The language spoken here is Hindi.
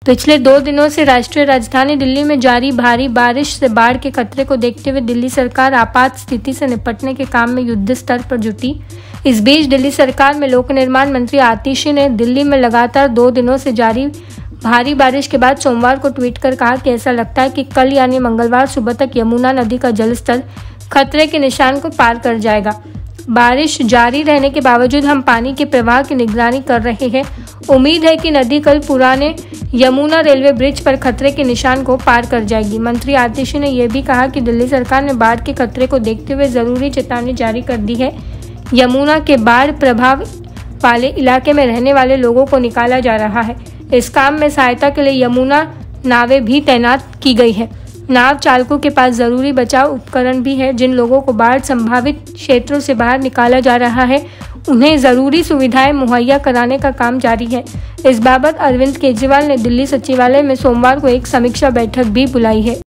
पिछले 2 दिनों से राष्ट्रीय राजधानी दिल्ली में जारी भारी बारिश से बाढ़ के खतरे को देखते हुए दिल्ली सरकार आपात स्थिति से निपटने के काम में युद्ध स्तर पर जुटी। इस बीच दिल्ली सरकार में लोक निर्माण मंत्री आतिशी ने दिल्ली में लगातार 2 दिनों से जारी भारी बारिश के बाद सोमवार को ट्वीट कर कहा कि ऐसा लगता है कि कल यानी मंगलवार सुबह तक यमुना नदी का जलस्तर खतरे के निशान को पार कर जाएगा। बारिश जारी रहने के बावजूद हम पानी के प्रवाह की निगरानी कर रहे हैं। उम्मीद है कि नदी कल पुराने यमुना रेलवे ब्रिज पर खतरे के निशान को पार कर जाएगी। मंत्री आतिशी ने यह भी कहा कि दिल्ली सरकार ने बाढ़ के खतरे को देखते हुए जरूरी चेतावनी जारी कर दी है। यमुना के बाढ़ प्रभाव वाले इलाके में रहने वाले लोगों को निकाला जा रहा है। इस काम में सहायता के लिए यमुना नावें भी तैनात की गई है। नाव चालकों के पास जरूरी बचाव उपकरण भी है। जिन लोगों को बाढ़ संभावित क्षेत्रों से बाहर निकाला जा रहा है उन्हें जरूरी सुविधाएं मुहैया कराने का काम जारी है। इस बाबत अरविंद केजरीवाल ने दिल्ली सचिवालय में सोमवार को एक समीक्षा बैठक भी बुलाई है।